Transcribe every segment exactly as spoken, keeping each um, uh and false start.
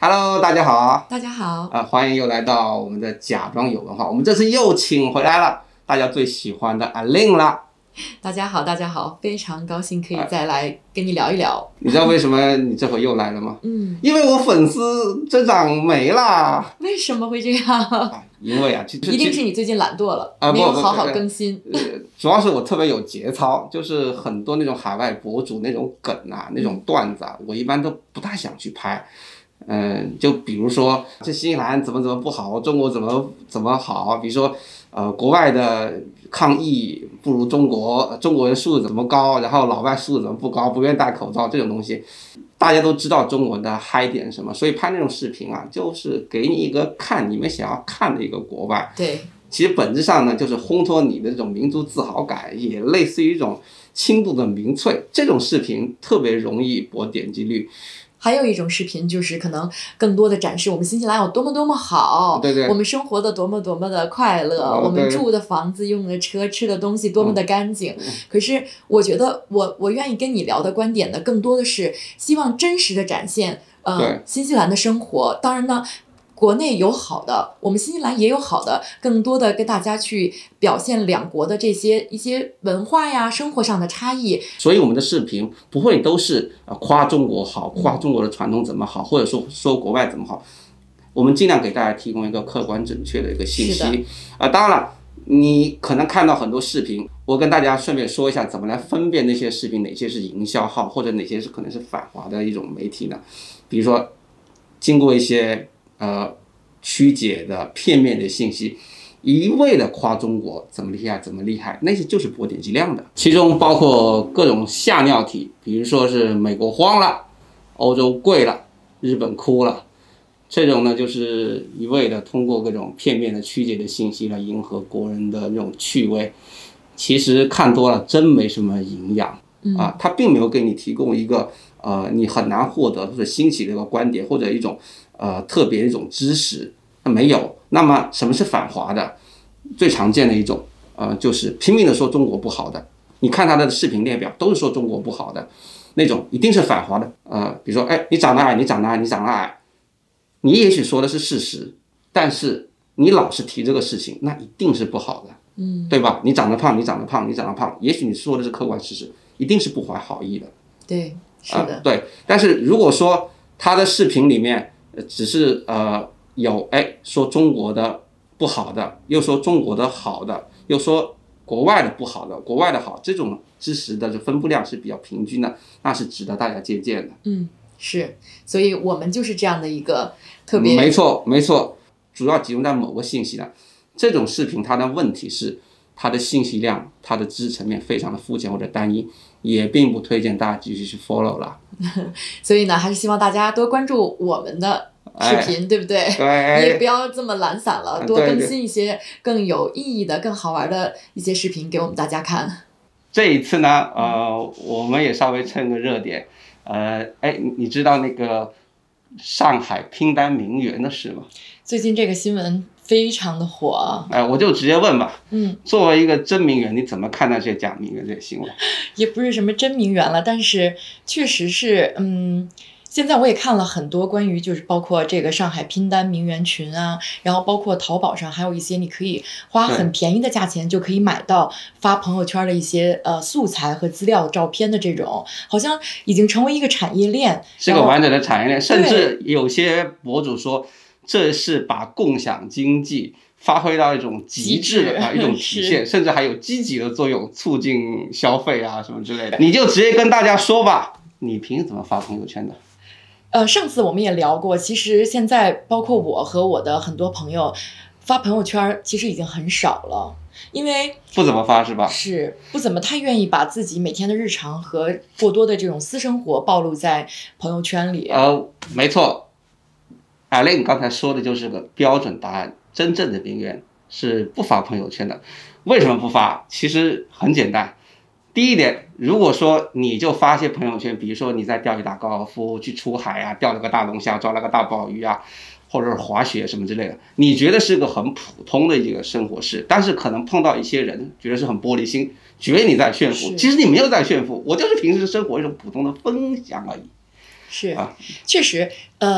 Hello， 大家好。 大家好。 啊，欢迎又来到我们的假装有文化。我们这次又请回来了大家最喜欢的阿玲啦。 大家好，大家好，非常高兴可以再来跟你聊一聊。 你知道为什么你这回又来了吗？ 嗯， 因为我粉丝增长没啦。 为什么会这样？ 啊、因为啊， 一定是你最近懒惰了， 啊、 没有好好更新。 呃，主要是我特别有节操，就是很多那种海外博主那种梗啊，那种段子啊，我一般都不太想去拍。嗯、呃，就比如说这新西兰怎么怎么不好，中国怎么怎么好，比如说呃国外的抗疫不如中国，中国人素质怎么高，然后老外素质怎么不高，不愿意戴口罩这种东西，大家都知道中国的嗨点什么，所以拍那种视频啊，就是给你一个看你们想要看的一个国外。 对， 其实本质上呢，就是烘托你的这种民族自豪感，也类似于一种轻度的民粹。这种视频特别容易博点击率。 还有一种视频就是可能更多的展示我们新西兰有多么多么好， 对对， 我们生活的多么多么的快乐， 哦、 我们住的房子、用的车、吃的东西多么的干净。嗯、可是我觉得我我愿意跟你聊的观点呢，更多的是希望真实的展现呃新西兰的生活。当然呢，国内有好的，我们新西兰也有好的，更多的跟大家去表现两国的这些一些文化呀、生活上的差异。 所以我们的视频不会都是夸中国好，夸中国的传统怎么好，或者说说国外怎么好。我们尽量给大家提供一个客观准确的一个信息。啊、呃，当然了，你可能看到很多视频，我跟大家顺便说一下，怎么来分辨那些视频哪些是营销号，或者哪些是可能是反华的一种媒体呢？比如说，经过一些呃，曲解的片面的信息，一味的夸中国怎么厉害怎么厉害，那些就是博点击量的，其中包括各种吓尿体，比如说是美国慌了，欧洲贵了，日本哭了，这种呢就是一味的通过各种片面的曲解的信息来迎合国人的那种趣味，其实看多了真没什么营养。啊，它并没有给你提供一个呃你很难获得或者新奇的一个观点，或者一种呃特别一种知识，没有。那么什么是反华的？最常见的一种呃就是拼命的说中国不好的，你看他的视频列表都是说中国不好的那种，一定是反华的。呃，比如说哎，你长得矮，你长得矮，你长得矮，你也许说的是事实，但是你老是提这个事情，那一定是不好的，嗯，对吧？你长得胖，你长得胖，你长得胖，也许你说的是客观事实，一定是不怀好意的。 对，是的、 呃。对，但是如果说他的视频里面只是呃有哎说中国的不好的，又说中国的好的，又说国外的不好的，国外的好，这种知识的分布量是比较平均的，那是值得大家借鉴的。 嗯，是，所以我们就是这样的一个特别。 没错，没错，主要集中在某个信息呢。这种视频它的问题是，它的信息量、它的知识层面非常的肤浅或者单一，也并不推荐大家继续去 follow 了。 所以呢，还是希望大家多关注我们的视频，哎、对不对？ 对， 你也不要这么懒散了，多更新一些更有意义的、更好玩的一些视频给我们大家看。 这一次呢，呃，我们也稍微蹭个热点，呃，哎，你知道那个上海拼单名媛的事吗？ 最近这个新闻非常的火。 哎、呃，我就直接问吧。 嗯， 作为一个真名媛，你怎么看待这些假名媛这些新闻？ 也不是什么真名媛了，但是确实是，嗯。现在我也看了很多关于就是包括这个上海拼单名媛群啊，然后包括淘宝上还有一些你可以花很便宜的价钱就可以买到发朋友圈的一些呃素材和资料照片的这种，好像已经成为一个产业链， 是个完整的产业链，甚至有些博主说这是把共享经济发挥到一种极致的啊一种体现，甚至还有积极的作用，促进消费啊什么之类的。你就直接跟大家说吧，你凭什么发朋友圈的？ 呃，上次我们也聊过，其实现在包括我和我的很多朋友发朋友圈，其实已经很少了，因为不怎么发是吧？ 是不怎么太愿意把自己每天的日常和过多的这种私生活暴露在朋友圈里。 呃，没错，艾琳刚才说的就是个标准答案，真正的名媛是不发朋友圈的。为什么不发？其实很简单。第一点，如果说你就发些朋友圈，比如说你在钓鱼打高尔夫，去出海啊，钓了个大龙虾，抓了个大鲍鱼啊，或者是滑雪什么之类的，你觉得是个很普通的一个生活事，但是可能碰到一些人觉得是很玻璃心，觉得你在炫富，其实你没有在炫富，我就是平时生活一种普通的分享而已。 是，啊、确实，呃。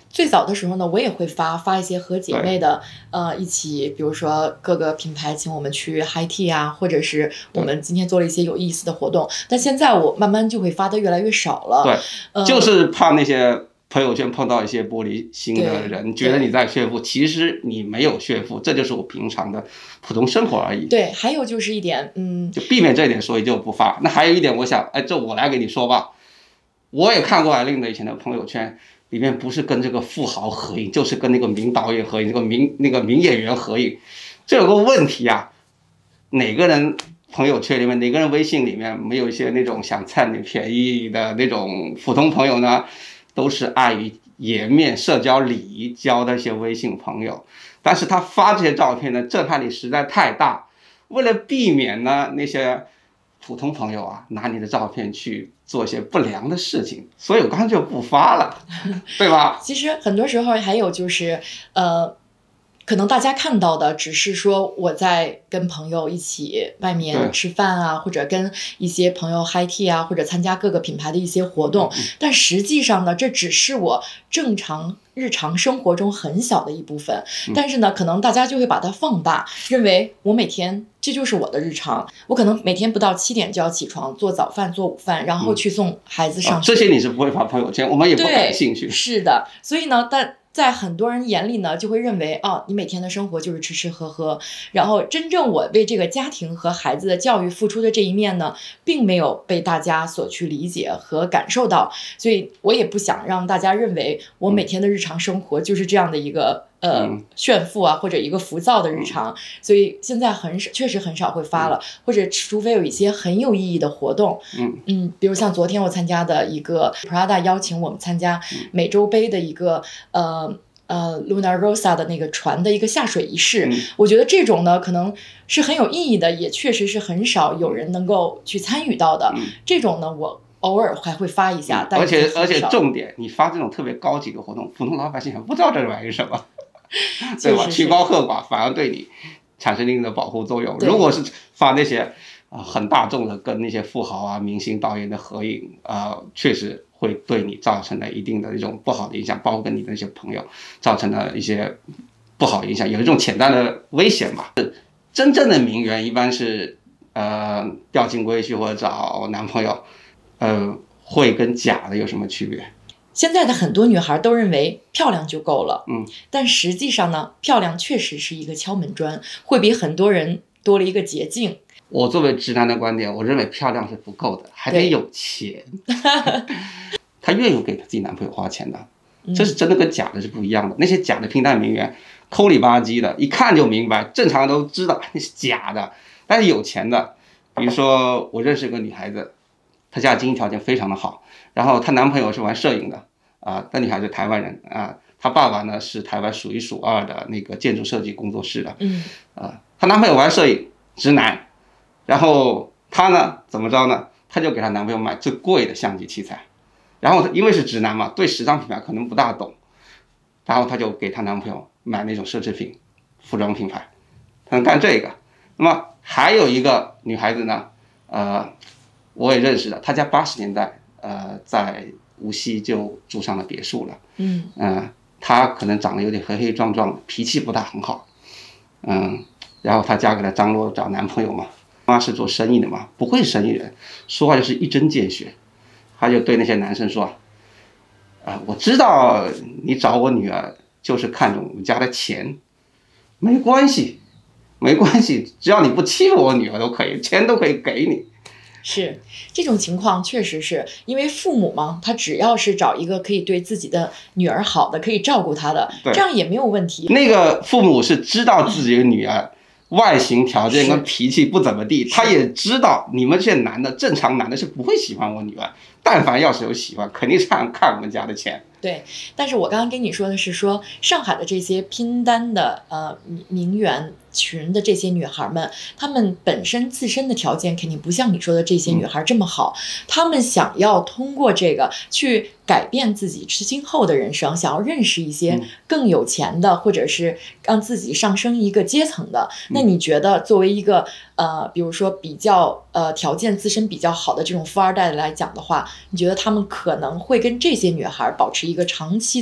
最早的时候呢，我也会发发一些和姐妹的，呃，一起，比如说各个品牌请我们去 high tea 啊，或者是我们今天做了一些有意思的活动。但现在我慢慢就会发的越来越少了。 对， 呃、 就是怕那些朋友圈碰到一些玻璃心的人，觉得你在炫富，其实你没有炫富，这就是我平常的普通生活而已。 对，还有就是一点，嗯， 就避免这一点，所以就不发。那还有一点，我想，哎，这我来给你说吧。我也看过艾琳的以前的朋友圈，里面不是跟这个富豪合影，就是跟那个名导演合影，这个名那个名演员合影。这有个问题啊，哪个人朋友圈里面，哪个人微信里面没有一些那种想占你便宜的那种普通朋友呢？都是碍于颜面、社交礼仪交的一些微信朋友，但是他发这些照片呢，震撼力实在太大。为了避免呢那些普通朋友啊拿你的照片去做一些不良的事情，所以我刚刚就不发了，对吧？ 其实很多时候还有就是，呃。可能大家看到的只是说我在跟朋友一起外面吃饭啊，或者跟一些朋友 high tea 啊，或者参加各个品牌的一些活动，但实际上呢，这只是我正常日常生活中很小的一部分。但是呢，可能大家就会把它放大，认为我每天这就是我的日常，我可能每天不到七点就要起床做早饭做午饭，然后去送孩子上学。 嗯哦、这些你是不会发朋友圈，我们也不感兴趣。 是的，所以呢，但在很多人眼里呢，就会认为哦，你每天的生活就是吃吃喝喝，然后真正我为这个家庭和孩子的教育付出的这一面呢，并没有被大家所去理解和感受到，所以我也不想让大家认为我每天的日常生活就是这样的一个呃、嗯、炫富啊，或者一个浮躁的日常，所以现在很少，确实很少会发了，嗯、或者除非有一些很有意义的活动， 嗯嗯，比如像昨天我参加的一个 Prada 邀请我们参加美洲杯的一个呃呃 Luna Rossa 的那个船的一个下水仪式， 嗯、 我觉得这种呢可能是很有意义的，也确实是很少有人能够去参与到的， 嗯、 这种呢我偶尔还会发一下， 嗯、 但而且而且重点，你发这种特别高级的活动，普通老百姓还不知道这玩意是什么。对吧？曲高和寡反而对你产生一定的保护作用。如果是发那些啊、呃、很大众的跟那些富豪啊、明星、导演的合影，啊、呃，确实会对你造成了一定的一种不好的影响，包括跟你的那些朋友造成了一些不好影响，有一种潜在的危险吧。真正的名媛一般是呃钓金龟婿或者找男朋友，呃，会跟假的有什么区别？ 现在的很多女孩都认为漂亮就够了， 嗯， 但实际上呢，漂亮确实是一个敲门砖，会比很多人多了一个捷径。 我作为直男的观点，我认为漂亮是不够的，还得有钱。她愿意给她自己男朋友花钱的，这是真的跟假的是不一样的。那些假的平淡名媛，抠里吧唧的，一看就明白，正常人都知道那是假的。但是有钱的，比如说我认识一个女孩子，她家经济条件非常的好，然后她男朋友是玩摄影的。啊，那女孩子台湾人啊，她爸爸呢是台湾数一数二的那个建筑设计工作室的， 嗯， 啊，她男朋友玩摄影，直男，然后她呢怎么着呢？她就给她男朋友买最贵的相机器材，然后因为是直男嘛，对时尚品牌可能不大懂，然后她就给她男朋友买那种奢侈品服装品牌，她能干这个。那么还有一个女孩子呢，呃，我也认识的，她家八十年代呃在无锡就住上了别墅了， 嗯， 呃，她可能长得有点黑黑壮壮，脾气不大很好，嗯，然后她嫁给了张罗找男朋友嘛，妈是做生意的嘛，不会生意人，说话就是一针见血，她就对那些男生说，啊、呃，我知道你找我女儿就是看中我们家的钱，没关系，没关系，只要你不欺负我女儿都可以，钱都可以给你。 是这种情况，确实是因为父母嘛，他只要是找一个可以对自己的女儿好的，可以照顾她的，这样也没有问题。 那个父母是知道自己的女儿外形条件跟脾气不怎么地，他也知道你们这些男的，正常男的是不会喜欢我女儿，但凡要是有喜欢，肯定是看看我们家的钱。 对，但是我刚刚跟你说的是说，上海的这些拼单的呃名媛群的这些女孩们，她们本身自身的条件肯定不像你说的这些女孩这么好，她们想要通过这个去改变自己今后的人生，想要认识一些更有钱的，或者是让自己上升一个阶层的。那你觉得作为一个呃，比如说比较呃条件自身比较好的这种富二代来讲的话，你觉得他们可能会跟这些女孩保持一个长期的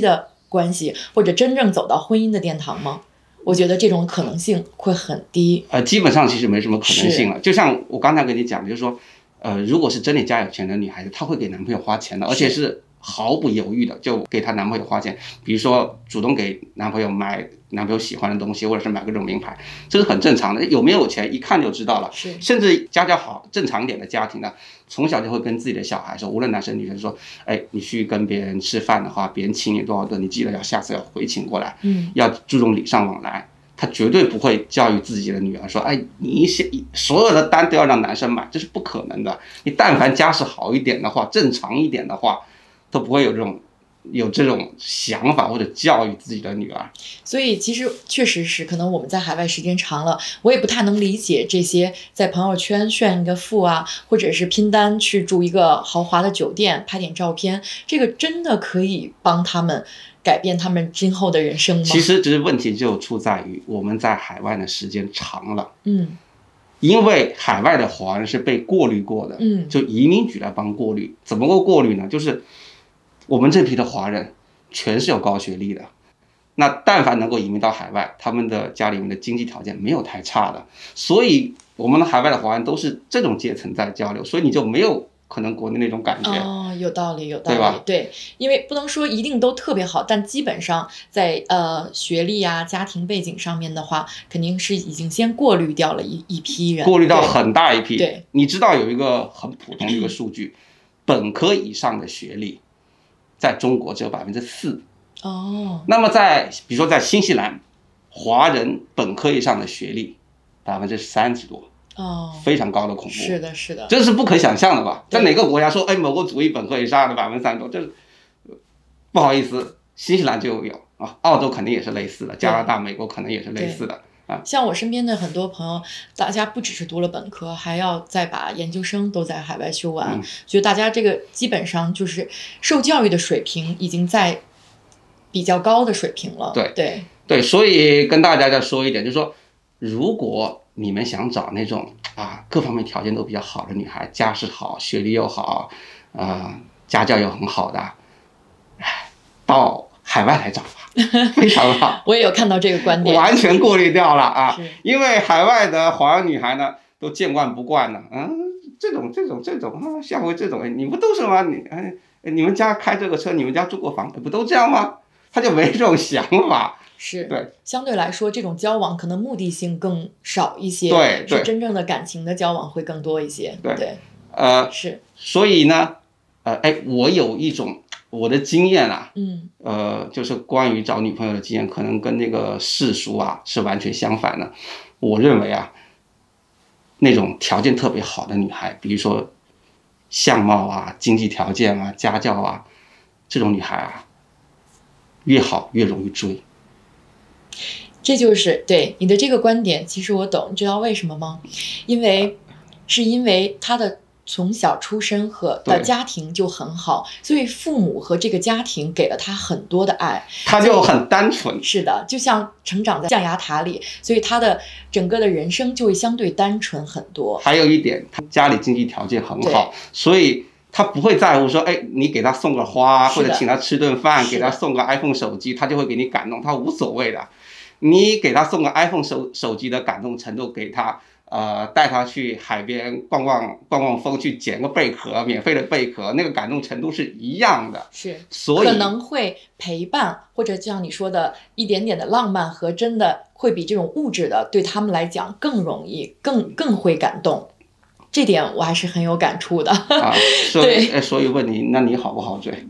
关系，或者真正走到婚姻的殿堂吗？我觉得这种可能性会很低。 呃，基本上其实没什么可能性了。就像我刚才跟你讲，就是说，呃，如果是真的家有钱的女孩子，她会给男朋友花钱的，而且是毫不犹豫的就给她男朋友花钱，比如说主动给男朋友买男朋友喜欢的东西，或者是买各种名牌，这是很正常的。有没有钱一看就知道了。 是， 甚至家教好、正常一点的家庭呢，从小就会跟自己的小孩说，无论男生女生说，哎，你去跟别人吃饭的话，别人请你多少顿，你记得要下次要回请过来， 嗯， 要注重礼尚往来。他绝对不会教育自己的女儿说，哎，你所有的单都要让男生买，这是不可能的。你但凡家世好一点的话，正常一点的话，都不会有这种有这种想法或者教育自己的女儿。 所以其实确实是，可能我们在海外时间长了，我也不太能理解这些在朋友圈炫一个富啊，或者是拼单去住一个豪华的酒店拍点照片，这个真的可以帮他们改变他们今后的人生吗？ 其实只是问题就出在于我们在海外的时间长了， 嗯， 因为海外的华人是被过滤过的， 嗯， 就移民局来帮过滤。怎么个过滤呢？就是我们这批的华人全是有高学历的，那但凡能够移民到海外，他们的家里面的经济条件没有太差的，所以我们的海外的华人都是这种阶层在交流，所以你就没有可能国内那种感觉。 哦，有道理，有道理， 对吧？ 对，因为不能说一定都特别好，但基本上在呃学历啊、家庭背景上面的话，肯定是已经先过滤掉了一一批人， 过滤到很大一批。 对， 你知道有一个很普通的一个数据，本科以上的学历，在中国只有百分之四。 哦， 那么在比如说在新西兰，华人本科以上的学历百分之三十多。 哦， 非常高的恐怖， 是的，是的， 这是不可想象的吧？在哪个国家说，哎，某个族裔本科以上的百分之三十多，这是不好意思，新西兰就有啊，澳洲肯定也是类似的，加拿大、美国可能也是类似的啊。 像我身边的很多朋友，大家不只是读了本科，还要再把研究生都在海外修完， 嗯、 就大家这个基本上就是受教育的水平已经在比较高的水平了。 对对对，所以跟大家再说一点，就是说，如果你们想找那种啊各方面条件都比较好的女孩，家世好，学历又好，呃，家教又很好的，哎，到海外来找吧，非常好。 我也有看到这个观点， 完全过滤掉了啊，因为海外的华人女孩呢都见惯不惯了，嗯，这种这种这种啊，下回这种，你不都是吗？你哎，你们家开这个车，你们家住过房，不都这样吗？他就没这种想法。 是， 对， 相对来说，这种交往可能目的性更少一些， 对， 是真正的感情的交往会更多一些， 对， 对， 呃， 是， 所以呢，呃，哎，我有一种我的经验啊， 嗯， 呃，就是关于找女朋友的经验，可能跟那个世俗啊是完全相反的。我认为啊，那种条件特别好的女孩，比如说相貌啊、经济条件啊、家教啊，这种女孩啊，越好越容易追。 这就是对你的这个观点，其实我懂，知道为什么吗？因为是因为他的从小出身和的家庭就很好，所以父母和这个家庭给了他很多的爱， 他就很单纯。 是的，就像成长在象牙塔里，所以他的整个的人生就会相对单纯很多。 还有一点，他家里经济条件很好，所以他不会在乎说，哎，你给他送个花，或者请他吃顿饭，给他送个 iPhone 手机，他就会给你感动，他无所谓的。你给他送个 iPhone 手手机的感动程度，给他呃带他去海边逛逛逛逛风，去捡个贝壳，免费的贝壳，那个感动程度是一样的。 是， 所以可能会陪伴，或者就像你说的一点点的浪漫和真的会比这种物质的对他们来讲更容易，更更会感动。这点我还是很有感触的。 啊，所以所以问你，那你好不好追？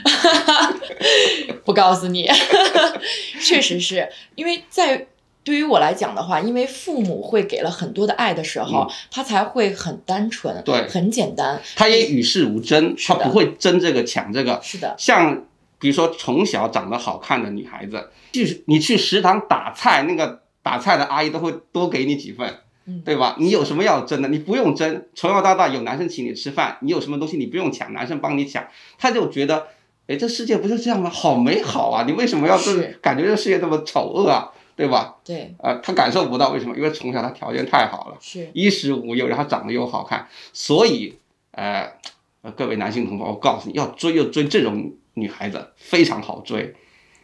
不告诉你。确实是因为在对于我来讲的话，因为父母会给了很多的爱的时候，嗯、他才会很单纯， 对， 很简单， 他也与世无争，他不会争这个抢这个。 是的， 像比如说从小长得好看的女孩子，就是你去食堂打菜，那个打菜的阿姨都会多给你几份。对吧？你有什么要争的？你不用争，从小到大有男生请你吃饭，你有什么东西你不用抢，男生帮你抢，他就觉得，哎，这世界不是这样吗？好美好啊！你为什么要这感觉这世界这么丑恶啊？对吧？ 对， 呃，他感受不到为什么？因为从小他条件太好了， 是衣食无忧，然后长得又好看，所以，呃，各位男性同胞，我告诉你要追就追这种女孩子，非常好追。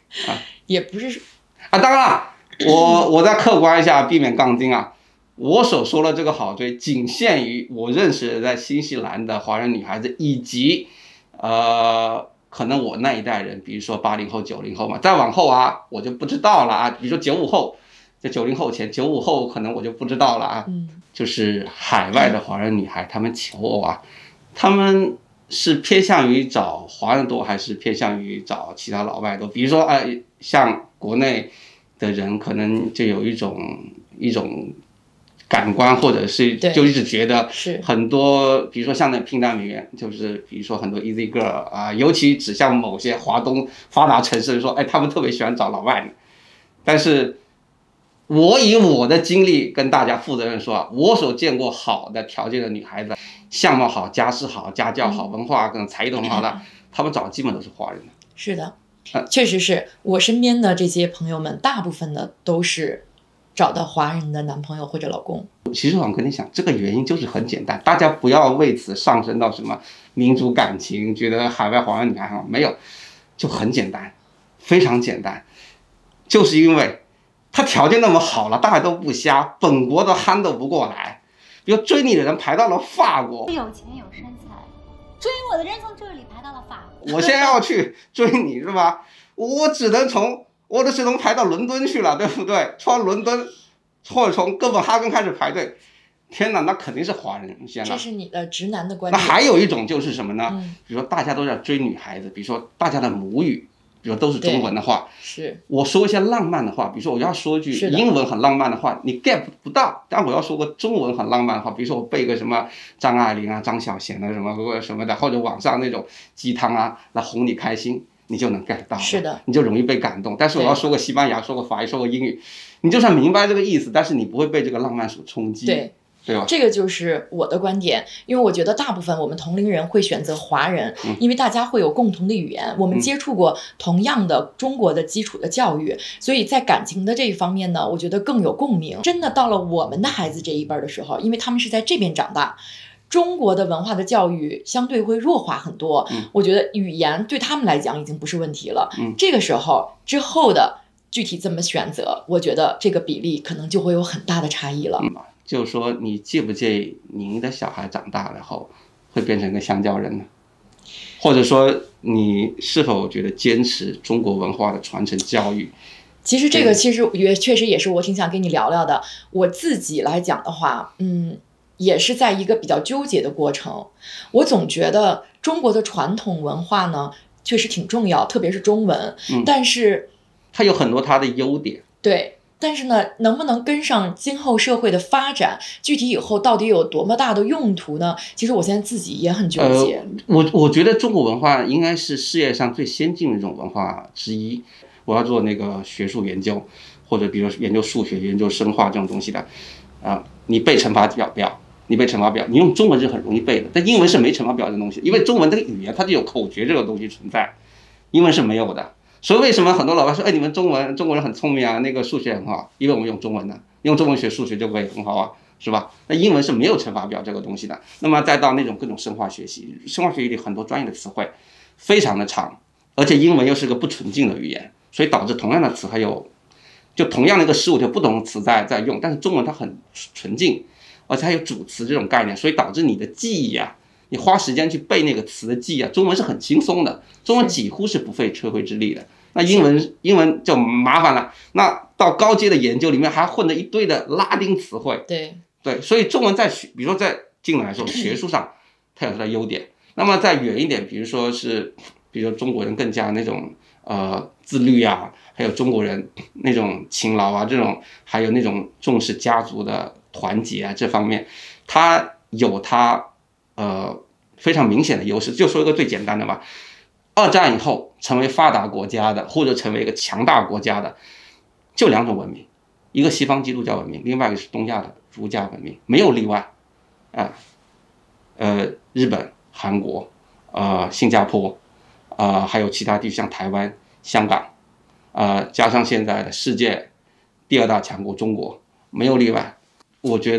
啊， 也不是啊，当然了，我我再客观一下，避免杠精啊。我所说的这个好追，仅限于我认识的在新西兰的华人女孩子，以及呃，可能我那一代人，比如说八零后、九零后嘛，再往后啊，我就不知道了啊。比如说九五后，在九零后前，九五后可能我就不知道了啊。 嗯， 就是海外的华人女孩，她们求偶啊，她们是偏向于找华人多，还是偏向于找其他老外多？比如说，呃，像国内的人，可能就有一种一种。感官或者是就一直觉得很多，比如说像那拼单美元，就是比如说很多 easy girl 啊，尤其指向某些华东发达城市说，哎，他们特别喜欢找老外的。但是，我以我的经历跟大家负责任说啊，我所见过好的条件的女孩子，相貌好、家世好、家教好、文化跟才艺都很好的，他们找的基本都是华人的。 是的，确实是我身边的这些朋友们，大部分的都是。找到华人的男朋友或者老公， 其实我跟你讲，这个原因就是很简单，大家不要为此上升到什么民族感情，觉得海外华人女孩好，没有，就很简单，非常简单，就是因为他条件那么好了，大家都不瞎，本国都憨都不过来，比如追你的人排到了法国， 有钱有身材，追我的人从这里排到了法国， 我现在要去追你是吧？我只能从。我的只能排到伦敦去了，对不对？从伦敦或者从哥本哈根开始排队，天哪，那肯定是华人先了。 这是你的直男的观点。 那还有一种就是什么呢？ 嗯、 比如说大家都在追女孩子，比如说大家的母语，比如都是中文的话， 是我说一些浪漫的话，比如说我要说一句英文很浪漫的话，你 get 不到。但我要说个中文很浪漫的话，比如说我背个什么张爱玲啊、张小娴的什么什么的，或者网上那种鸡汤啊，来哄你开心。你就能 get 到， 是的， 你就容易被感动。但是我要说个西班牙，说个法语，说个英语，你就算明白这个意思，但是你不会被这个浪漫所冲击， 对， 对吧？ 这个就是我的观点，因为我觉得大部分我们同龄人会选择华人， 嗯、 因为大家会有共同的语言，我们接触过同样的中国的基础的教育，嗯、所以在感情的这一方面呢，我觉得更有共鸣。真的到了我们的孩子这一辈的时候，因为他们是在这边长大。中国的文化的教育相对会弱化很多， 嗯、 我觉得语言对他们来讲已经不是问题了。 嗯、 这个时候之后的具体怎么选择，我觉得这个比例可能就会有很大的差异了。 嗯、就是说，你介不介意您的小孩长大了后会变成个香蕉人呢？或者说，你是否觉得坚持中国文化的传承教育？ 其实这个其实也确实也是我挺想跟你聊聊的。我自己来讲的话，嗯。也是在一个比较纠结的过程，我总觉得中国的传统文化呢，确实挺重要，特别是中文。 嗯， 但是它有很多它的优点。 对，但是呢，能不能跟上今后社会的发展，具体以后到底有多么大的用途呢？其实我现在自己也很纠结。 呃、我我觉得中国文化应该是世界上最先进的一种文化之一。我要做那个学术研究，或者比如研究数学、研究生化这种东西的，啊、呃，你背乘法表表。你背乘法表，你用中文是很容易背的，但英文是没乘法表这东西，因为中文这个语言它就有口诀这个东西存在，英文是没有的。所以为什么很多老外说，哎，你们中文中国人很聪明啊，那个数学很好，因为我们用中文的，用中文学数学就会很好啊，是吧？那英文是没有乘法表这个东西的。那么再到那种各种生化学习，生化学习里很多专业的词汇非常的长，而且英文又是个不纯净的语言，所以导致同样的词还有，就同样的一个事物，就不同的词在在用，但是中文它很纯净。而且还有主词这种概念，所以导致你的记忆啊，你花时间去背那个词的记忆啊，中文是很轻松的，中文几乎是不费吹灰之力的。那英文英文就麻烦了，那到高阶的研究里面还混了一堆的拉丁词汇。 对对，所以中文在学，比如说在近来说学术上，它有它的优点。那么再远一点，比如说是，比如说中国人更加那种呃自律啊，还有中国人那种勤劳啊，这种还有那种重视家族的团结啊，这方面，它有它呃非常明显的优势。就说一个最简单的吧，二战以后成为发达国家的，或者成为一个强大国家的，就两种文明，一个西方基督教文明，另外一个是东亚的儒家文明，没有例外啊。呃，日本、韩国、呃新加坡，呃还有其他地区像台湾、香港，呃加上现在的世界第二大强国中国，没有例外。我觉得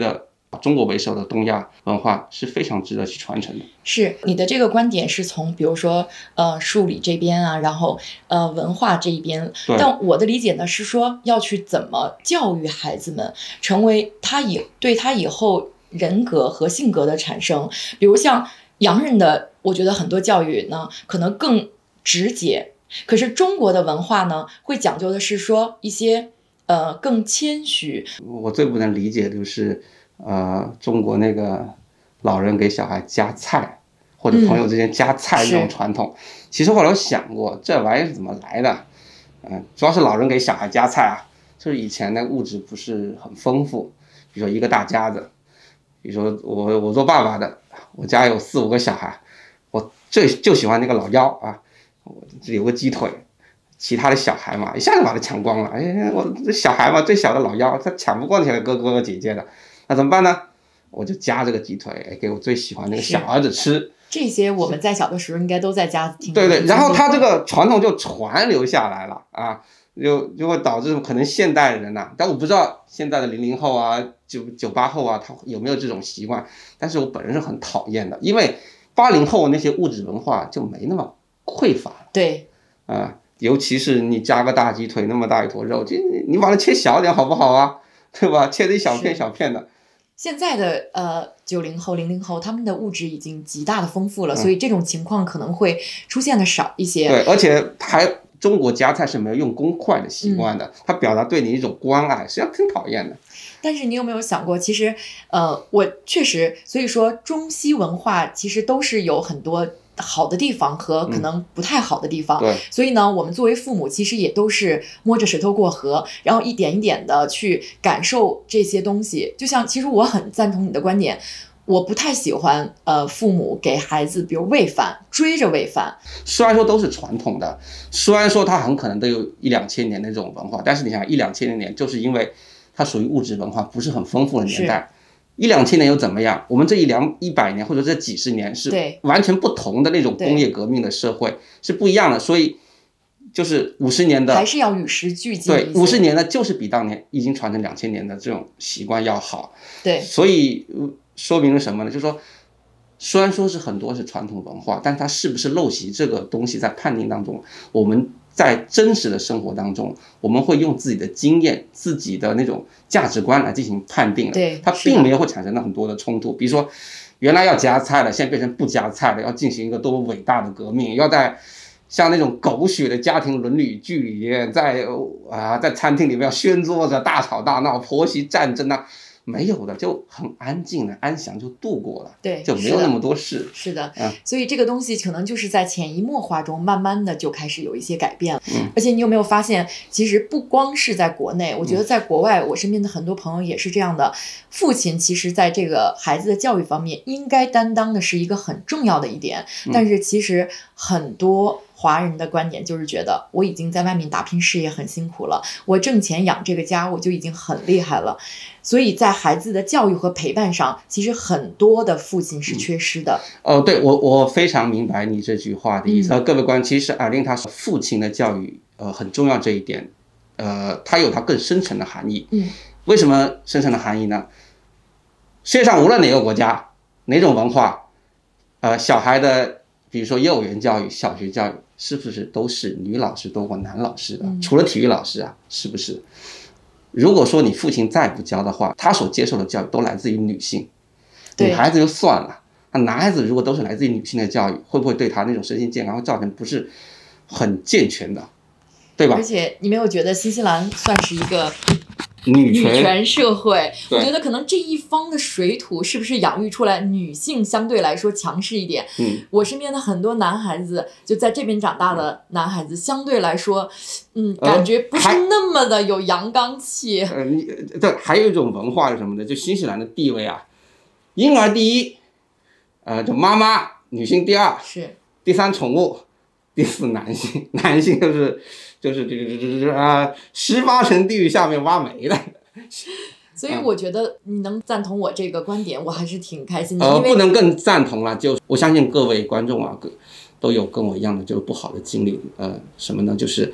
中国为首的东亚文化是非常值得去传承的。 是你的这个观点是从比如说呃数理这边啊，然后呃文化这一边，但我的理解呢是说要去怎么教育孩子们，成为他以对他以后人格和性格的产生。比如像洋人的，我觉得很多教育呢可能更直接，可是中国的文化呢会讲究的是说一些呃更谦虚。 我最不能理解就是呃中国那个老人给小孩夹菜，或者朋友之间夹菜这种传统，嗯、其实后来我想过这玩意是怎么来的，嗯、呃，主要是老人给小孩夹菜啊，就是以前那物质不是很丰富，比如说一个大家子，比如说我我做爸爸的，我家有四五个小孩，我最就喜欢那个老幺啊，我这里有个鸡腿。其他的小孩嘛，一下就把他抢光了。哎，我这小孩嘛，最小的老幺，他抢不过那些哥哥哥姐姐的，那怎么办呢？我就夹这个鸡腿，给我最喜欢那个小儿子吃。 这些我们在小的时候应该都在家听。 对对，然后他这个传统就传流下来了啊，就就会导致可能现代人呐、啊，但我不知道现在的零零后啊、九九八后啊，他有没有这种习惯。但是我本人是很讨厌的，因为八零后那些物质文化就没那么匮乏了。 对， 啊。尤其是你加个大鸡腿那么大一坨肉，就你把它切小点好不好啊？对吧？切的一小片小片的。 现在的呃九零后、零零后，他们的物质已经极大的丰富了，嗯、所以这种情况可能会出现的少一些。 对，而且还中国夹菜是没有用公筷的习惯的，嗯、它表达对你一种关爱，实际上挺讨厌的。 但是你有没有想过，其实呃，我确实，所以说中西文化其实都是有很多好的地方和可能不太好的地方， 嗯、对， 所以呢，我们作为父母其实也都是摸着石头过河，然后一点一点的去感受这些东西。就像其实我很赞同你的观点，我不太喜欢呃父母给孩子比如喂饭，追着喂饭。 虽然说都是传统的，虽然说它很可能都有一两千年的这种文化，但是你想一两千年就是因为它属于物质文化不是很丰富的年代。一两千年又怎么样？我们这一两一百年或者这几十年是完全不同的那种工业革命的社会，是不一样的。所以就是五十年的还是要与时俱进。 对，五十年的就是比当年已经传承两千年的这种习惯要好。 对， 所以说明了什么呢？就是说，虽然说是很多是传统文化，但它是不是陋习这个东西在判定当中，我们在真实的生活当中，我们会用自己的经验、自己的那种价值观来进行判定的。 对， 它并没有会产生了很多的冲突。比如说，原来要夹菜了，现在变成不夹菜了，要进行一个多么伟大的革命，要在像那种狗血的家庭伦理剧里面，在啊在餐厅里面要掀桌子、大吵大闹、婆媳战争啊。没有的，就很安静的安详就度过了， 对， 就没有那么多事。 是的，是的、嗯，所以这个东西可能就是在潜移默化中，慢慢的就开始有一些改变了。 嗯， 而且你有没有发现，其实不光是在国内，我觉得在国外，我身边的很多朋友也是这样的。父亲其实在这个孩子的教育方面，应该担当的是一个很重要的一点，但是其实很多华人的观点就是觉得，我已经在外面打拼事业很辛苦了，我挣钱养这个家我就已经很厉害了。所以在孩子的教育和陪伴上，其实很多的父亲是缺失的。 嗯、哦，对，我我非常明白你这句话的意思。嗯、各位观众，其实Arlene他说父亲的教育，呃，很重要这一点，呃，它有它更深层的含义。 嗯， 为什么深层的含义呢？世界上无论哪个国家、哪种文化，呃，小孩的，比如说幼儿园教育、小学教育，是不是都是女老师多过男老师的？嗯、除了体育老师啊，是不是？如果说你父亲再不教的话，他所接受的教育都来自于女性，女孩子就算了，那男孩子如果都是来自于女性的教育，会不会对他那种身心健康会造成不是很健全的，对吧？ 而且你没有觉得新西兰算是一个女权, 女权社会？我觉得可能这一方的水土是不是养育出来女性相对来说强势一点？ 嗯， 我身边的很多男孩子，就在这边长大的男孩子，相对来说，嗯，感觉不是那么的有阳刚气。 呃，你对，还有一种文化是什么呢？就新西兰的地位啊，婴儿第一，呃，就妈妈，女性第二， 是第三宠物，第四男性，男性就是就是这个这这这啊，十八层地狱下面挖煤的。 所以我觉得你能赞同我这个观点，我还是挺开心的。 呃， 因为不能更赞同了，就我相信各位观众啊，都有跟我一样的就是不好的经历。呃，什么呢？就是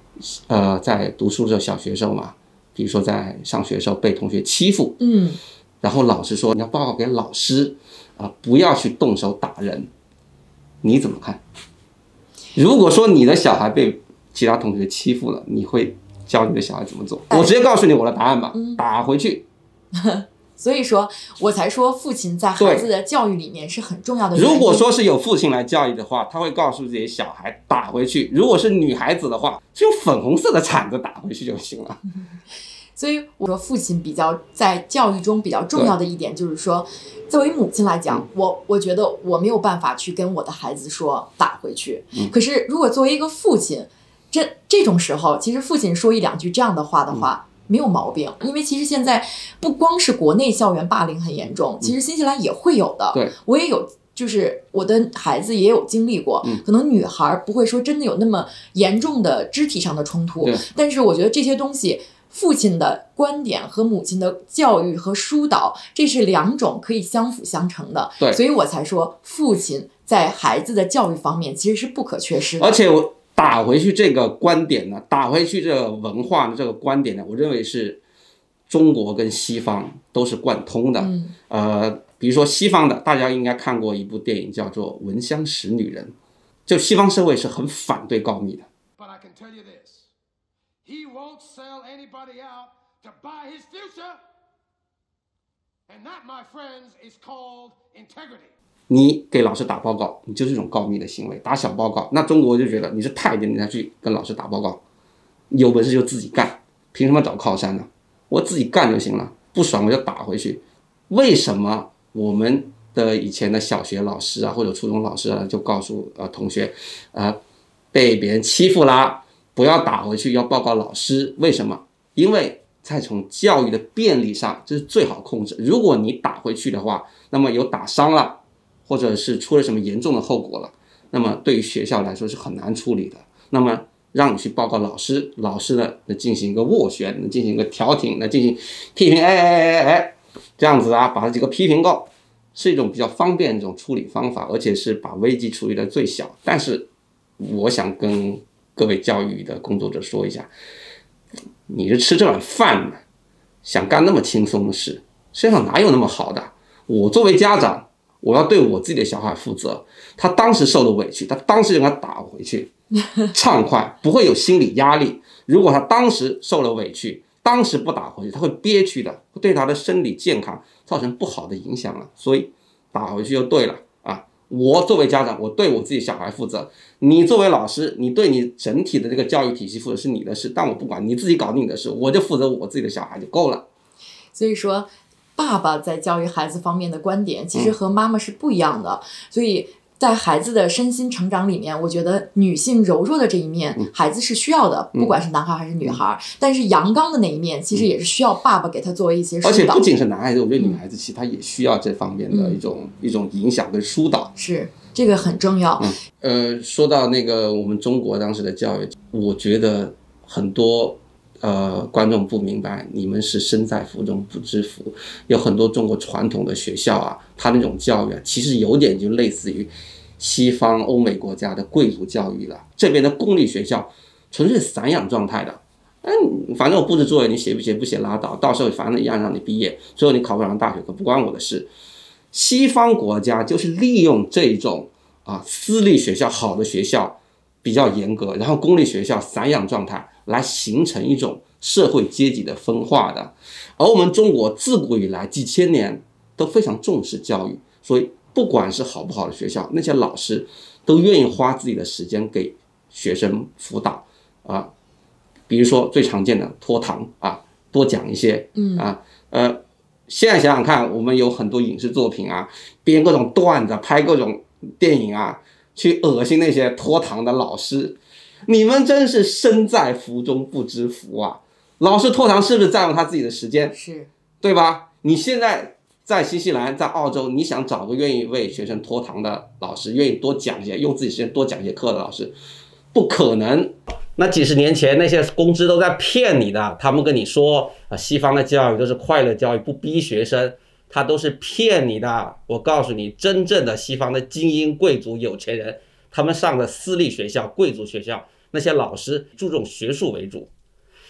呃，在读书的时候，小学时候嘛，比如说在上学的时候被同学欺负， 嗯， 然后老师说你要报告给老师啊，不要去动手打人，你怎么看？如果说你的小孩被其他同学欺负了，你会教你的小孩怎么做？我直接告诉你我的答案吧，嗯、打回去。 所以说我才说父亲在孩子的教育里面是很重要的原因。 如果说是有父亲来教育的话，他会告诉自己小孩打回去，如果是女孩子的话，就用粉红色的铲子打回去就行了。 所以我说父亲比较在教育中比较重要的一点就是说，作为母亲来讲，我我觉得我没有办法去跟我的孩子说打回去，嗯、可是如果作为一个父亲，这这种时候其实父亲说一两句这样的话的话、嗯没有毛病，因为其实现在不光是国内校园霸凌很严重，其实新西兰也会有的。 对， 我也有，就是我的孩子也有经历过。嗯，可能女孩不会说真的有那么严重的肢体上的冲突，但是我觉得这些东西，父亲的观点和母亲的教育和疏导，这是两种可以相辅相成的。 对， 所以我才说，父亲在孩子的教育方面其实是不可缺失的。 而且我。打回去这个观点呢，打回去这个文化的这个观点呢，我认为是中国跟西方都是贯通的。嗯、呃，比如说西方的，大家应该看过一部电影叫做《闻香识女人》，就西方社会是很反对告密的。But I can tell you this, he won't sell anybody out to buy his future, and that, my friends, is called integrity.你给老师打报告，你就是一种告密的行为，打小报告。那中国就觉得你是太监，你才去跟老师打报告，有本事就自己干，凭什么找靠山呢？我自己干就行了，不爽我就打回去。为什么我们的以前的小学老师啊，或者初中老师啊，就告诉呃同学，呃被别人欺负啦，不要打回去，要报告老师？为什么？因为在从教育的便利上，这是最好控制。如果你打回去的话，那么有打伤了。或者是出了什么严重的后果了，那么对于学校来说是很难处理的。那么让你去报告老师，老师呢能进行一个斡旋，能进行一个调停，能进行批评，哎哎哎哎，这样子啊，把这几个批评够，是一种比较方便的一种处理方法，而且是把危机处理的最小。但是我想跟各位教育的工作者说一下，你是吃这碗饭的，想干那么轻松的事，世界上哪有那么好的？我作为家长。我要对我自己的小孩负责，他当时受了委屈，他当时就给他打回去，畅快，不会有心理压力。如果他当时受了委屈，当时不打回去，他会憋屈的，会对他的生理健康造成不好的影响了。所以打回去就对了啊！我作为家长，我对我自己小孩负责；你作为老师，你对你整体的这个教育体系负责是你的事，但我不管，你自己搞定你的事，我就负责我自己的小孩就够了。 所以说。爸爸在教育孩子方面的观点其实和妈妈是不一样的，嗯、所以在孩子的身心成长里面，我觉得女性柔弱的这一面，嗯、孩子是需要的，不管是男孩还是女孩。嗯、但是阳刚的那一面，其实也是需要爸爸给他作为一些疏导。 而且不仅是男孩子，我觉得女孩子其实她也需要这方面的一种、嗯、一种影响跟疏导。 是，这个很重要。 嗯、呃，说到那个我们中国当时的教育，我觉得很多。呃，观众不明白，你们是身在福中不知福。有很多中国传统的学校啊，它那种教育啊，其实有点就类似于西方欧美国家的贵族教育了。这边的公立学校纯粹散养状态的，嗯，反正我布置作业，你写不写不写拉倒，到时候反正一样让你毕业，最后你考不上大学可不关我的事。西方国家就是利用这种啊私立学校好的学校比较严格，然后公立学校散养状态。来形成一种社会阶级的分化的，而我们中国自古以来几千年都非常重视教育，所以不管是好不好的学校，那些老师都愿意花自己的时间给学生辅导啊，比如说最常见的拖堂啊，多讲一些，嗯啊，呃，现在想想看，我们有很多影视作品啊，编各种段子，拍各种电影啊，去恶心那些拖堂的老师。你们真是身在福中不知福啊！老师拖堂是不是占用他自己的时间？ 是， 对吧？你现在在新西兰，在澳洲，你想找个愿意为学生拖堂的老师，愿意多讲一些，用自己时间多讲一些课的老师，不可能。那几十年前那些公知都在骗你的，他们跟你说啊，西方的教育都是快乐教育，不逼学生，他都是骗你的。我告诉你，真正的西方的精英、贵族、有钱人。他们上的私立学校、贵族学校，那些老师注重学术为主，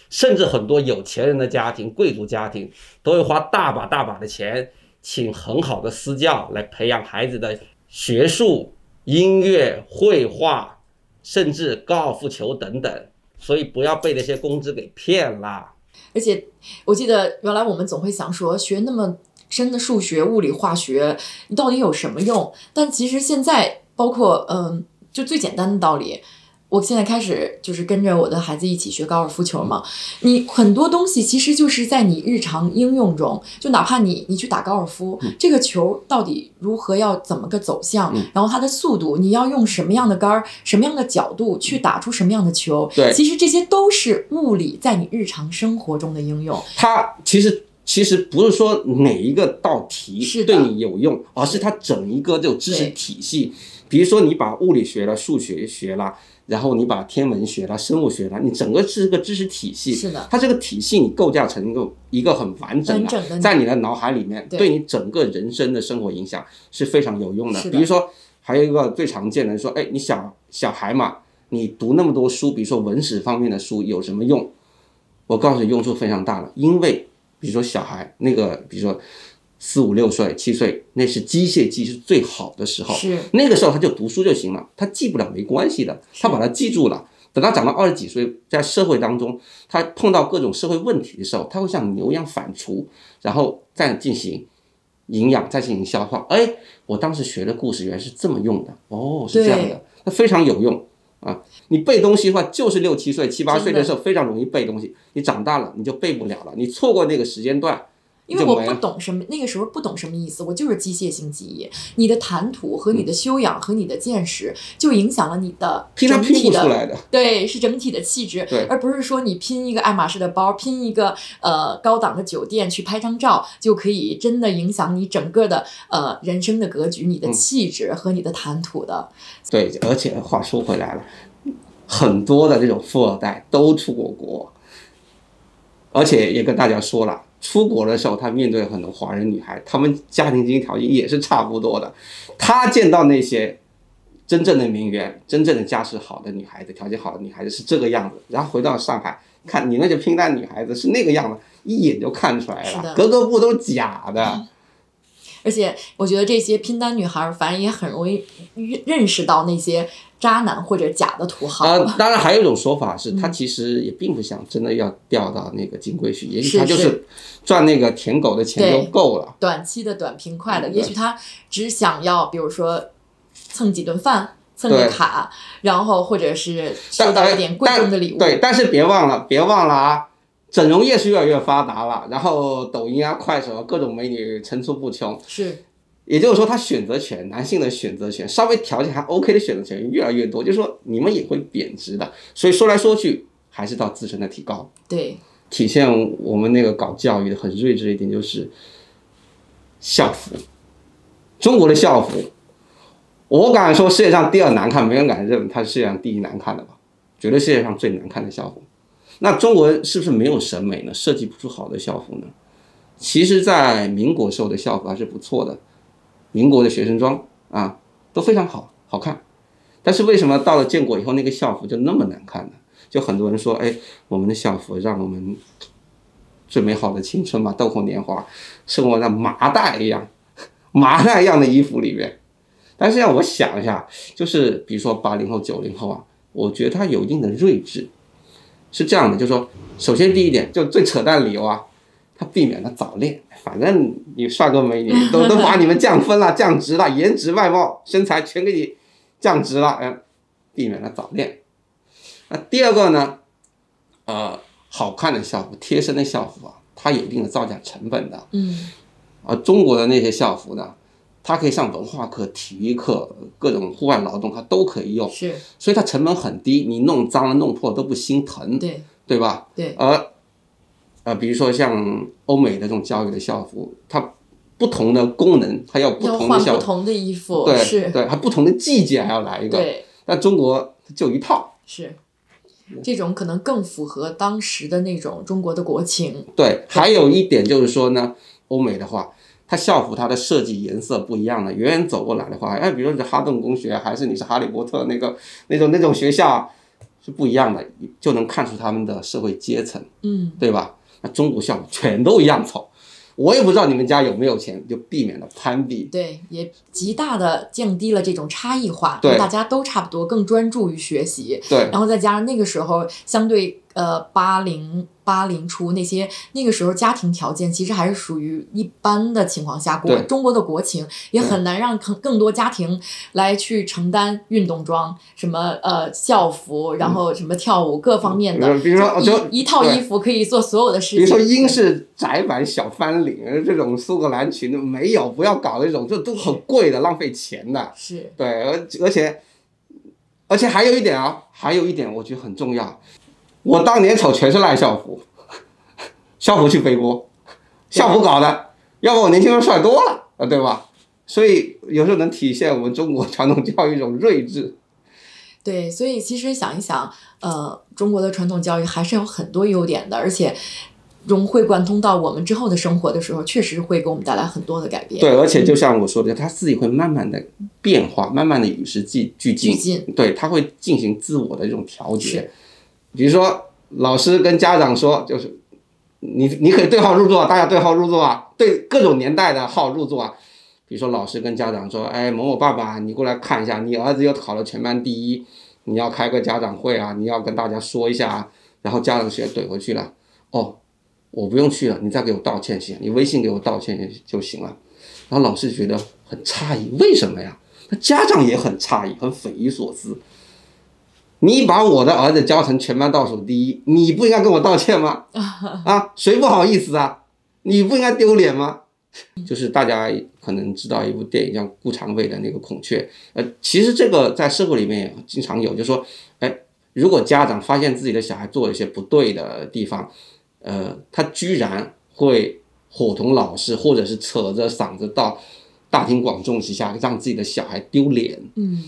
甚至很多有钱人的家庭、贵族家庭都会花大把大把的钱请很好的私教来培养孩子的学术、音乐、绘画，甚至高尔夫球等等。所以不要被那些工资给骗啦。 而且我记得原来我们总会想说，学那么深的数学、物理、化学，你到底有什么用？但其实现在包括嗯，就最简单的道理。我现在开始就是跟着我的孩子一起学高尔夫球嘛，你很多东西其实就是在你日常应用中，就哪怕你你去打高尔夫，嗯、这个球到底如何要怎么个走向，嗯、然后它的速度，你要用什么样的杆儿、什么样的角度去打出什么样的球， 对， 其实这些都是物理在你日常生活中的应用。 它其实其实不是说哪一个道题对你有用，而是它整一个这种知识体系。比如说你把物理学了、数学学了。然后你把天文学了、生物学了，你整个是个知识体系。 是的， 它这个体系你构架成一个一个很完整的， 完整的在你的脑海里面，对你整个人生的生活影响是非常有用的。 的比如说，还有一个最常见的说，哎，你小小孩嘛，你读那么多书，比如说文史方面的书有什么用？我告诉你，用处非常大了，因为比如说小孩那个，比如说。四五六岁、七岁，那是机械记是最好的时候。 是那个时候他就读书就行了，他记不了没关系的，他把它记住了。等他长到二十几岁，在社会当中，他碰到各种社会问题的时候，他会像牛一样反刍，然后再进行营养，再进行消化。哎，我当时学的故事原来是这么用的，哦，是这样的，那非常有用啊！你背东西的话，就是六七岁、七八岁的时候非常容易背东西，你长大了你就背不了了，你错过那个时间段。 因为我不懂什么，那个时候不懂什么意思，我就是机械性记忆。你的谈吐和你的修养和你的见识，就影响了你的整体的， 拼出来的， 对，是整体的气质，而不是说你拼一个爱马仕的包，拼一个呃高档的酒店去拍张照，就可以真的影响你整个的呃人生的格局、你的气质和你的谈吐的。 嗯、对，而且话说回来了，很多的这种富二代都出过国，而且也跟大家说了。出国的时候，他面对很多华人女孩，他们家庭经济条件也是差不多的。他见到那些真正的名媛、真正的家世好的女孩子、条件好的女孩子是这个样子，然后回到上海，看你那些拼单女孩子是那个样子，一眼就看出来了，格格不都假的。 嗯而且我觉得这些拼单女孩反正也很容易认识到那些渣男或者假的土豪。 呃，当然还有一种说法是，他其实也并不想真的要调到那个金龟婿，也许他就是赚那个舔狗的钱就够了， 短期的、短平快的。也许他只想要，比如说蹭几顿饭。蹭个卡，然后或者是收到一点贵重的礼物。 对，但是别忘了，别忘了啊！整容业是越来越发达了，然后抖音啊、快手啊，各种美女层出不穷。 是， 也就是说，他选择权，男性的选择权，稍微条件还 OK 的选择权越来越多，就是说你们也会贬值的。所以说来说去，还是到自身的提高。 对， 体现我们那个搞教育的很睿智的一点就是校服，中国的校服。我敢说世界上第二难看，没人敢认它是世界上第一难看的吧？绝对世界上最难看的校服。那中国人是不是没有审美呢？设计不出好的校服呢？其实，在民国时候的校服还是不错的，民国的学生装啊都非常好，好看。但是为什么到了建国以后，那个校服就那么难看呢？就很多人说，哎，我们的校服让我们最美好的青春嘛，豆蔻年华，生活在麻袋一样、麻袋一样的衣服里面。但是让我想一下，就是比如说八零后、九零后啊，我觉得他有一定的睿智，是这样的，就是说，首先第一点，就最扯淡的理由啊，他避免了早恋，反正你帅哥美女都都把你们降分了、降职了，颜值、外貌、身材全给你降职了，嗯，避免了早恋。那第二个呢，呃，好看的校服、贴身的校服啊，它有一定的造价成本的， 嗯， 而中国的那些校服呢？它可以上文化课、体育课、各种户外劳动，它都可以用， 是， 所以它成本很低，你弄脏了、弄破都不心疼， 对， 对吧？ 对。 而呃，比如说像欧美的这种教育的校服，它不同的功能，它要不同的校服， 要换不同的衣服， 对， 是， 对，还不同的季节还要来一个， 对。 但中国就一套， 是，这种可能更符合当时的那种中国的国情。 对，还有一点就是说呢，欧美的话。它校服它的设计颜色不一样的，远远走过来的话，哎，比如说你是哈顿公学，还是你是哈利波特那个那种那种学校， 是不一样的，就能看出他们的社会阶层， 嗯， 对吧？那中国校服全都一样丑，我也不知道你们家有没有钱，就避免了攀比。 对，也极大的降低了这种差异化， 对， 大家都差不多，更专注于学习。 对， 然后再加上那个时候相对呃八零八零初那些那个时候家庭条件其实还是属于一般的情况下，国中国的国情也很难让更更多家庭来去承担运动装、什么呃校服，然后什么跳舞各方面的， 嗯、比如说就一一套衣服可以做所有的事情。 比如说英式窄版小翻领这种苏格兰裙没有，不要搞那种，这都很贵的，浪费钱的。 是， 对，而而且而且还有一点啊，还有一点我觉得很重要。我当年丑全是赖校服，校服去背锅，校服搞的，要不我年轻人帅多了啊，对吧？所以有时候能体现我们中国传统教育一种睿智。 对，所以其实想一想，呃，中国的传统教育还是有很多优点的，而且融会贯通到我们之后的生活的时候，确实会给我们带来很多的改变。 对，而且就像我说的，他自己会慢慢的变化，慢慢的与时俱俱进。 俱进， 对，他会进行自我的这种调节。比如说，老师跟家长说，就是你你可以对号入座，大家对号入座啊，对各种年代的号入座啊。比如说，老师跟家长说，哎，某某爸爸，你过来看一下，你儿子又考了全班第一，你要开个家长会啊，你要跟大家说一下啊。然后家长直接怼回去了，哦，我不用去了，你再给我道歉行，你微信给我道歉就行了。然后老师觉得很诧异，为什么呀？那家长也很诧异，很匪夷所思。你把我的儿子教成全班倒数第一，你不应该跟我道歉吗？啊，谁不好意思啊？你不应该丢脸吗？就是大家可能知道一部电影叫顾长卫的那个孔雀，呃，其实这个在社会里面也经常有，就是说，哎，如果家长发现自己的小孩做了一些不对的地方，呃，他居然会伙同老师，或者是扯着嗓子到大庭广众之下，让自己的小孩丢脸。 嗯。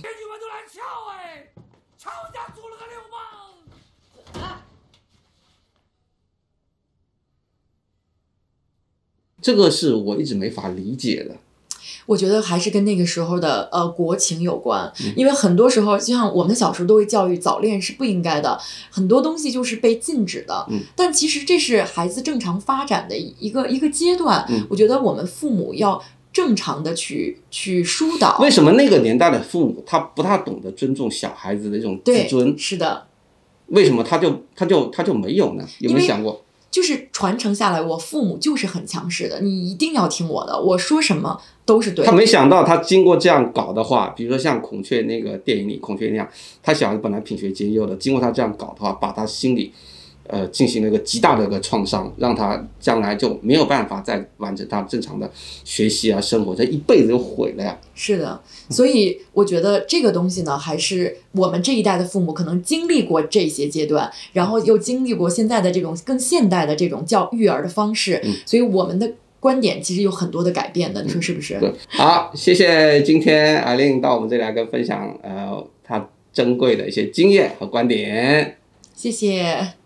这个是我一直没法理解的。 我觉得还是跟那个时候的呃国情有关，因为很多时候，就像我们小时候都会教育早恋是不应该的，很多东西就是被禁止的。 嗯， 但其实这是孩子正常发展的一个一个阶段。 嗯， 我觉得我们父母要正常的去去疏导。 为什么那个年代的父母他不太懂得尊重小孩子的这种自尊？ 是的。 为什么他就他就他就没有呢？有没有想过？ 就是传承下来，我父母就是很强势的，你一定要听我的，我说什么都是对的。 他没想到，他经过这样搞的话，比如说像孔雀那个电影里，孔雀那样，他小孩子本来品学兼优的，经过他这样搞的话，把他心里呃进行了一个极大的一个创伤，让他将来就没有办法再完成他正常的学习啊生活，这一辈子就毁了呀。 是的，所以我觉得这个东西呢，还是我们这一代的父母可能经历过这些阶段，然后又经历过现在的这种更现代的这种教育儿的方式， 嗯、 所以我们的观点其实有很多的改变的，你说是不是？ 对，好，谢谢今天艾琳到我们这里来跟分享呃她珍贵的一些经验和观点， 谢谢。